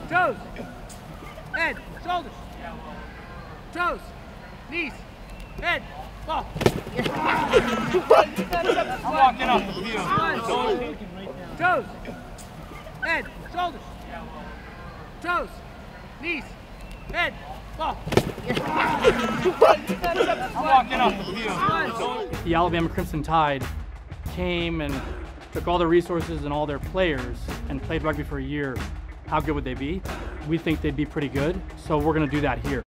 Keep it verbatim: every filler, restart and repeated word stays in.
Toes. Head. Shoulders. Toes. Knees. Head. Ball. I'm walking up the field. Toes. Head. Shoulders. Toes. Knees. Head. Ball. I'm walking up the field. The Alabama Crimson Tide came and took all their resources and all their players and played rugby for a year. How good would they be? We think they'd be pretty good, so we're going to do that here.